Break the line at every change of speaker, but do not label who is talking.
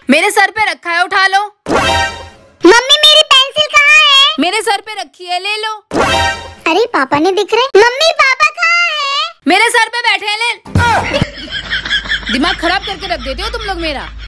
मेरे सर पे रखा है, उठा लो।
मम्मी मेरी पेंसिल कहाँ है?
मेरे सर पे रखी है, ले लो।
अरे पापा ने दिख रहे। मम्मी पापा कहाँ है?
मेरे सर पे बैठे हैं, ले। दिमाग खराब करके रख देते हो तुम लोग मेरा।